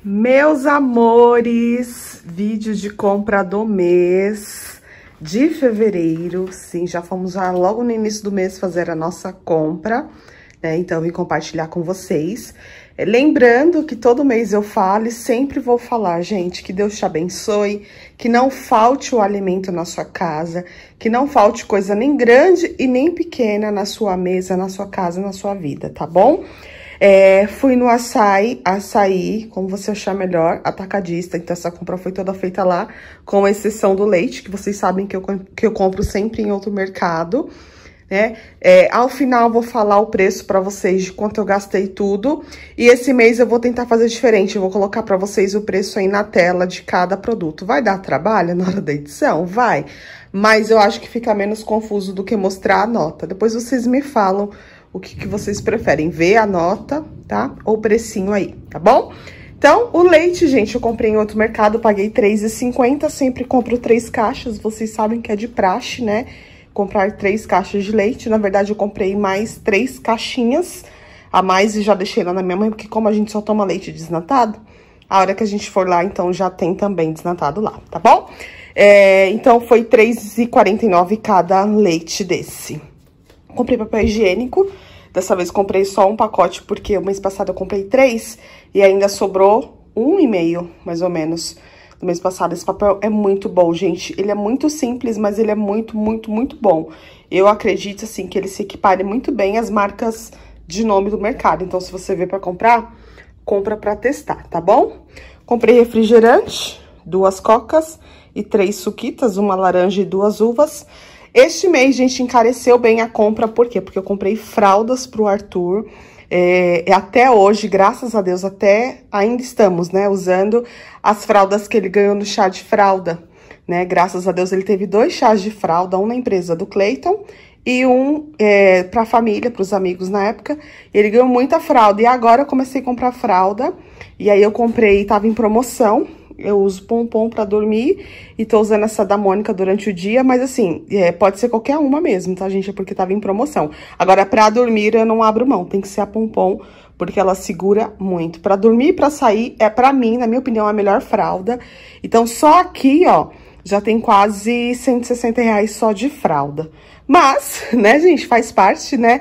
Meus amores, vídeo de compra do mês de fevereiro. Sim, já fomos logo no início do mês fazer a nossa compra, né? Então, eu vim compartilhar com vocês. Lembrando que todo mês eu falo e sempre vou falar, gente, que Deus te abençoe, que não falte o alimento na sua casa, que não falte coisa nem grande e nem pequena na sua mesa, na sua casa, na sua vida, tá bom? Fui no açaí, como você achar melhor, atacadista, então essa compra foi toda feita lá, com exceção do leite, que vocês sabem que eu compro sempre em outro mercado, né? Ao final eu vou falar o preço pra vocês de quanto eu gastei tudo, e esse mês eu vou tentar fazer diferente, eu vou colocar pra vocês o preço aí na tela de cada produto. Vai dar trabalho na hora da edição? Vai, mas eu acho que fica menos confuso do que mostrar a nota. Depois vocês me falam o que vocês preferem, ver a nota, tá? Ou o precinho aí, tá bom? Então, o leite, gente, eu comprei em outro mercado, paguei R$3,50, sempre compro 3 caixas, vocês sabem que é de praxe, né? Comprar 3 caixas de leite, na verdade eu comprei mais 3 caixinhas a mais e já deixei lá na minha mãe, porque como a gente só toma leite desnatado, a hora que a gente for lá, então já tem também desnatado lá, tá bom? Então foi R$3,49 cada leite desse. Comprei papel higiênico, dessa vez comprei só um pacote, porque o mês passado eu comprei 3 e ainda sobrou 1,5, mais ou menos, do mês passado. Esse papel é muito bom, gente. Ele é muito simples, mas ele é muito, muito, muito bom. Eu acredito, assim, que ele se equipare muito bem às marcas de nome do mercado. Então, se você vê pra comprar, compra pra testar, tá bom? Comprei refrigerante, 2 cocas e 3 suquitas, uma laranja e 2 uvas. Este mês, gente, encareceu bem a compra, por quê? Porque eu comprei fraldas pro Arthur, até hoje, graças a Deus, ainda estamos, né, usando as fraldas que ele ganhou no chá de fralda, né, graças a Deus ele teve 2 chás de fralda, um na empresa do Cleiton e um pra família, pros amigos na época, ele ganhou muita fralda, e agora eu comecei a comprar fralda, e aí eu comprei, tava em promoção. Eu uso pompom pra dormir e tô usando essa da Mônica durante o dia, mas assim, pode ser qualquer uma mesmo, tá, gente? É porque tava em promoção. Agora, pra dormir, eu não abro mão, tem que ser a pompom, porque ela segura muito. Pra dormir e pra sair, pra mim, na minha opinião, a melhor fralda. Então, só aqui, ó, já tem quase R$160 só de fralda. Mas, né, gente, faz parte, né,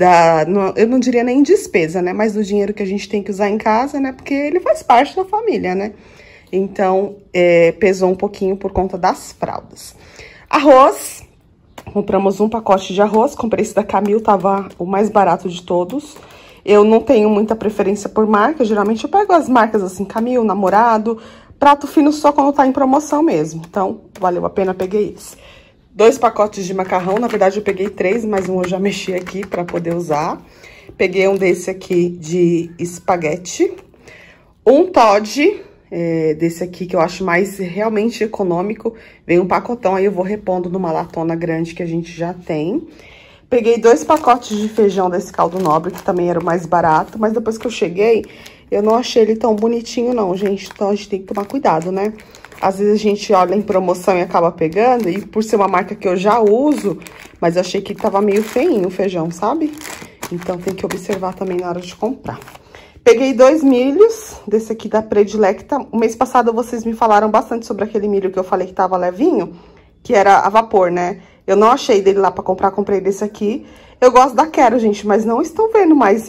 eu não diria nem despesa, né, mas do dinheiro que a gente tem que usar em casa, né, porque ele faz parte da família, né? Então, pesou um pouquinho por conta das fraldas. Arroz, compramos um pacote de arroz, comprei esse da Camil, tava o mais barato de todos. Eu não tenho muita preferência por marca, geralmente eu pego as marcas assim, Camil, Namorado, prato fino só quando tá em promoção mesmo. Então, valeu a pena, peguei esse. 2 pacotes de macarrão, na verdade eu peguei 3, mas um eu já mexi aqui pra poder usar. Peguei um desse aqui de espaguete, um Toddy, desse aqui que eu acho mais realmente econômico, vem um pacotão, aí eu vou repondo numa latona grande que a gente já tem. Peguei 2 pacotes de feijão desse caldo nobre, que também era o mais barato, mas depois que eu cheguei, eu não achei ele tão bonitinho não, gente, então a gente tem que tomar cuidado, né? Às vezes a gente olha em promoção e acaba pegando, e por ser uma marca que eu já uso, mas eu achei que tava meio feinho o feijão, sabe? Então tem que observar também na hora de comprar. Peguei 2 milhos, desse aqui da Predilecta. O mês passado vocês me falaram bastante sobre aquele milho que eu falei que tava levinho, que era a vapor, né? Eu não achei dele lá pra comprar, comprei desse aqui. Eu gosto da Quero, gente, mas não estão vendo mais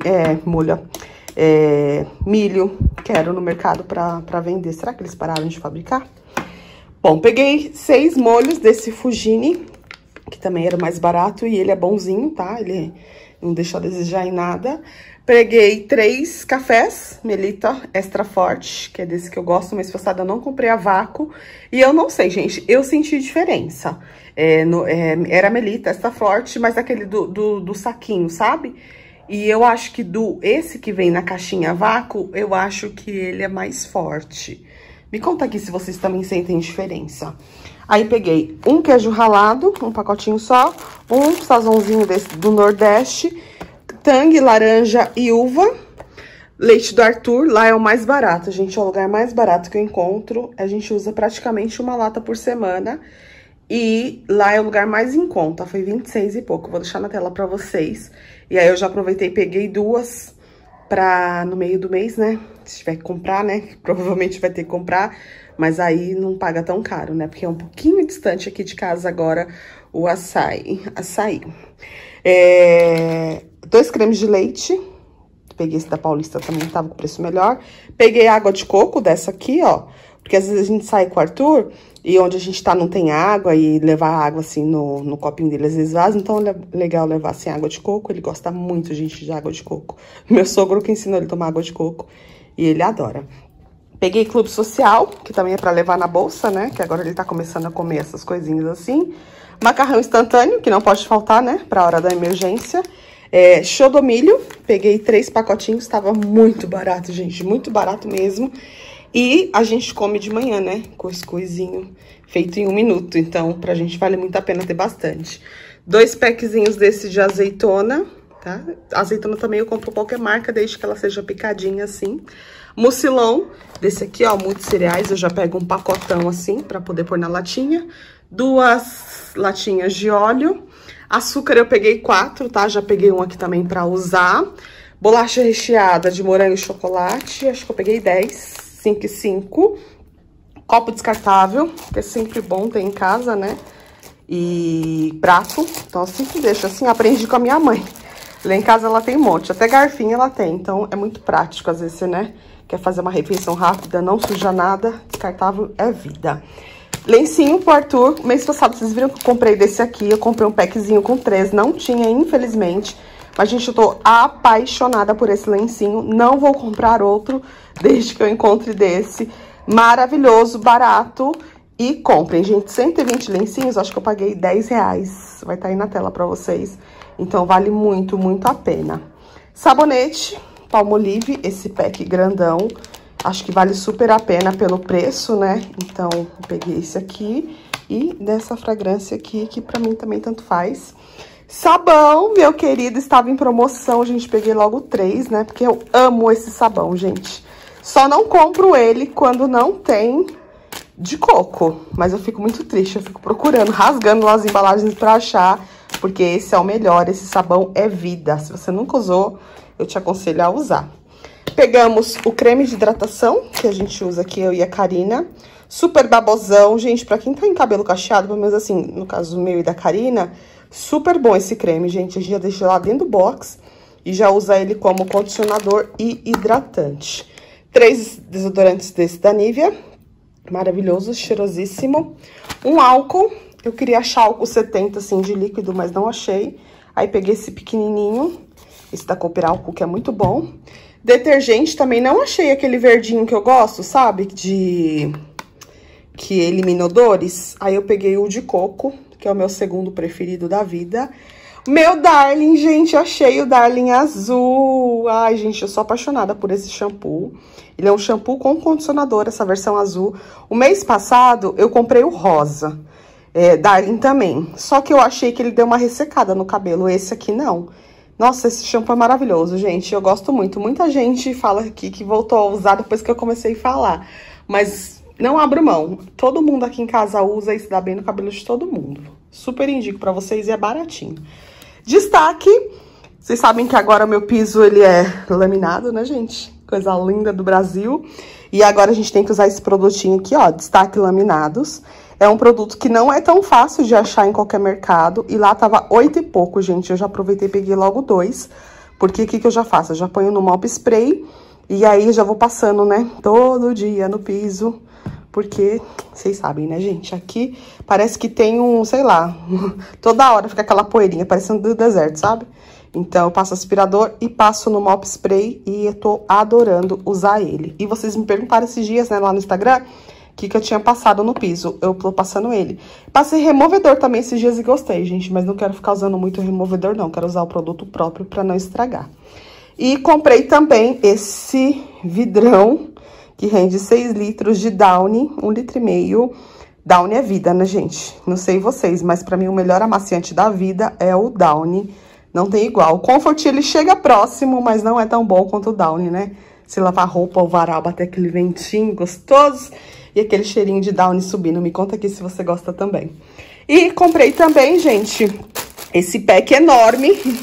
milho Quero no mercado pra vender. Será que eles pararam de fabricar? Bom, peguei 6 molhos desse Fugini, que também era o mais barato, e ele é bonzinho, tá? Ele não deixa a desejar em nada. Peguei 3 cafés, Melita Extra Forte, que é desse que eu gosto, mês passado eu não comprei a vácuo. E eu não sei, gente, eu senti diferença. Era Melita Extra Forte, mas aquele do saquinho, sabe? E eu acho que esse que vem na caixinha vácuo, eu acho que ele é mais forte. Me conta aqui se vocês também sentem diferença. Aí peguei um queijo ralado, um pacotinho só, um sazonzinho desse do Nordeste, Tang, laranja e uva. Leite do Arthur, lá é o mais barato, gente, é o lugar mais barato que eu encontro. A gente usa praticamente uma lata por semana. E lá é o lugar mais em conta, foi 26 e pouco. Vou deixar na tela pra vocês. E aí eu já aproveitei e peguei 2 pra no meio do mês, né? Se tiver que comprar, né? Provavelmente vai ter que comprar, mas aí não paga tão caro, né? Porque é um pouquinho distante aqui de casa agora o açaí. 2 cremes de leite. Peguei esse da Paulista também, tava com preço melhor. Peguei água de coco dessa aqui, ó. Porque às vezes a gente sai com o Arthur e onde a gente tá não tem água e levar água assim no copinho dele às vezes vaza. Então é legal levar assim água de coco. Ele gosta muito, gente, de água de coco. Meu sogro que ensinou ele a tomar água de coco e ele adora. Peguei Clube Social, que também é pra levar na bolsa, né? Que agora ele tá começando a comer essas coisinhas assim. Macarrão instantâneo, que não pode faltar, né? Pra hora da emergência. Show do milho, peguei 3 pacotinhos, tava muito barato, gente, muito barato mesmo. E a gente come de manhã, né, cuscuzinho feito em 1 minuto, então pra gente vale muito a pena ter bastante. 2 packzinhos desse de azeitona, tá? Azeitona também eu compro qualquer marca, desde que ela seja picadinha assim. Mucilão, desse aqui, ó, muitos cereais, eu já pego um pacotão assim, pra poder pôr na latinha. 2 latinhas de óleo. Açúcar eu peguei 4, tá? Já peguei um aqui também pra usar. Bolacha recheada de morango e chocolate, acho que eu peguei 10, 5 e 5. Copo descartável, que é sempre bom ter em casa, né? E prato, então eu sempre deixo assim, aprendi com a minha mãe. Lá em casa ela tem um monte, até garfinho ela tem, então é muito prático. Às vezes você, né, quer fazer uma refeição rápida, não suja nada, descartável é vida. Lencinho pro Arthur. Mês passado, vocês viram que eu comprei desse aqui. Eu comprei um packzinho com 3. Não tinha, infelizmente. Mas, gente, eu tô apaixonada por esse lencinho. Não vou comprar outro desde que eu encontre desse. Maravilhoso, barato. E comprem, gente. 120 lencinhos, acho que eu paguei R$10. Vai estar aí na tela pra vocês. Então, vale muito, muito a pena. Sabonete Palmolive, esse pack grandão. Acho que vale super a pena pelo preço, né? Então, eu peguei esse aqui e dessa fragrância aqui, que pra mim também tanto faz. Sabão, meu querido, estava em promoção, gente, peguei logo 3, né? Porque eu amo esse sabão, gente. Só não compro ele quando não tem de coco. Mas eu fico muito triste, eu fico procurando, rasgando lá as embalagens pra achar, porque esse é o melhor, esse sabão é vida. Se você nunca usou, eu te aconselho a usar. Pegamos o creme de hidratação, que a gente usa aqui, eu e a Karina. Super babosão, gente, pra quem tá em cabelo cacheado, pelo menos assim, no caso meu e da Karina, super bom esse creme, gente. A gente já deixa lá dentro do box e já usa ele como condicionador e hidratante. 3 desodorantes desse da Nivea, maravilhoso, cheirosíssimo. Um álcool, eu queria achar álcool 70, assim, de líquido, mas não achei. Aí peguei esse pequenininho, esse da Cooper Álcool, que é muito bom. Detergente também, não achei aquele verdinho que eu gosto, sabe? Que elimina odores. Aí eu peguei o de coco, que é o meu segundo preferido da vida. Meu Darling, gente, achei o Darling azul. Ai, gente, eu sou apaixonada por esse shampoo. Ele é um shampoo com condicionador, essa versão azul. O mês passado, eu comprei o rosa, Darling também. Só que eu achei que ele deu uma ressecada no cabelo, esse aqui não. Nossa, esse shampoo é maravilhoso, gente. Eu gosto muito. Muita gente fala aqui que voltou a usar depois que eu comecei a falar. Mas não abro mão. Todo mundo aqui em casa usa e se dá bem no cabelo de todo mundo. Super indico pra vocês e é baratinho. Destaque. Vocês sabem que agora o meu piso, ele é laminado, né, gente? Coisa linda do Brasil. E agora a gente tem que usar esse produtinho aqui, ó. Destaque Laminados. É um produto que não é tão fácil de achar em qualquer mercado. E lá tava 8 e pouco, gente. Eu já aproveitei e peguei logo 2. Porque o que eu já faço? Eu já ponho no mop spray. E aí já vou passando, né? Todo dia no piso. Porque, vocês sabem, né, gente? Aqui parece que tem um, sei lá. Toda hora fica aquela poeirinha, parecendo do deserto, sabe? Então, eu passo aspirador e passo no mop spray. E eu tô adorando usar ele. E vocês me perguntaram esses dias, né, lá no Instagram, o que eu tinha passado no piso. Eu tô passando ele. Passei removedor também esses dias e gostei, gente. Mas não quero ficar usando muito removedor, não. Quero usar o produto próprio pra não estragar. E comprei também esse vidrão, que rende 6 litros de Downy, 1,5 litro. Downy é vida, né, gente? Não sei vocês, mas pra mim o melhor amaciante da vida é o Downy. Não tem igual. O Comfort, ele chega próximo, mas não é tão bom quanto o Downy, né? Se lavar roupa ou varal, bater aquele ventinho gostoso e aquele cheirinho de Downy subindo. Me conta aqui se você gosta também. E comprei também, gente, esse pack enorme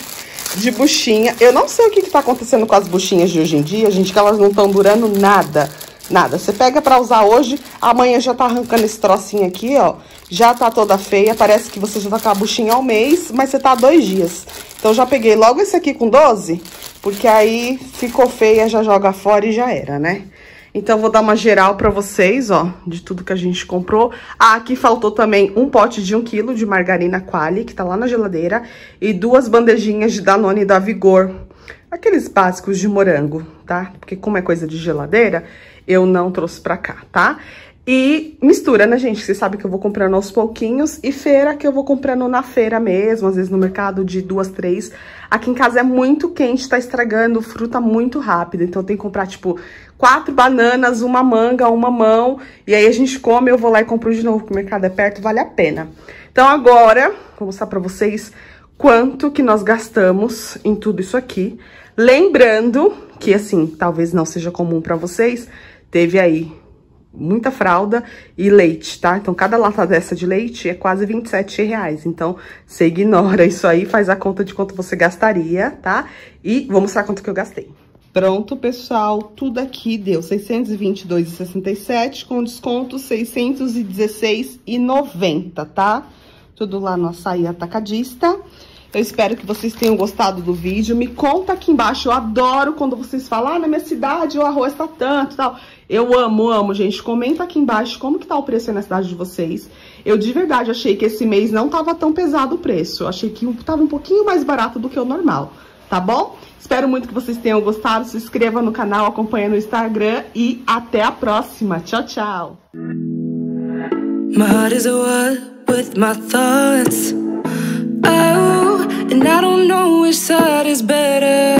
de buchinha. Eu não sei o que tá acontecendo com as buchinhas de hoje em dia, gente, que elas não estão durando nada. Nada. Você pega pra usar hoje, amanhã já tá arrancando esse trocinho aqui, ó. Já tá toda feia, parece que você já tá com a buchinha ao mês, mas você tá há 2 dias. Então, já peguei logo esse aqui com 12, porque aí ficou feia, já joga fora e já era, né? Então, vou dar uma geral pra vocês, ó, de tudo que a gente comprou. Ah, aqui faltou também um pote de 1 quilo de margarina Qualy, que tá lá na geladeira, e 2 bandejinhas de Danone da Vigor. Aqueles básicos de morango, tá? Porque como é coisa de geladeira, eu não trouxe pra cá, tá? E mistura, né, gente? Vocês sabem que eu vou comprando aos pouquinhos. E feira que eu vou comprando na feira mesmo, às vezes no mercado de 2, 3. Aqui em casa é muito quente, tá estragando fruta muito rápido. Então tem que comprar, tipo, 4 bananas, 1 manga, 1 mamão. E aí a gente come, eu vou lá e compro de novo, porque o mercado é perto, vale a pena. Então agora, vou mostrar pra vocês quanto que nós gastamos em tudo isso aqui. Lembrando que, assim, talvez não seja comum pra vocês, teve aí muita fralda e leite, tá? Então, cada lata dessa de leite é quase R$27. Então, você ignora isso aí, faz a conta de quanto você gastaria, tá? E vou mostrar quanto que eu gastei. Pronto, pessoal, tudo aqui deu R$622,67, com desconto R$616,90, tá? Tudo lá no Açaí Atacadista. Eu espero que vocês tenham gostado do vídeo. Me conta aqui embaixo, eu adoro quando vocês falam, ah, na minha cidade o arroz tá tanto e tal. Eu amo, gente. Comenta aqui embaixo como que tá o preço aí na cidade de vocês. Eu de verdade achei que esse mês não tava tão pesado o preço. Eu achei que tava um pouquinho mais barato do que o normal, tá bom? Espero muito que vocês tenham gostado. Se inscreva no canal, acompanha no Instagram e até a próxima. Tchau, tchau. My heart is a war with my thoughts. Oh, and I don't know which side is better.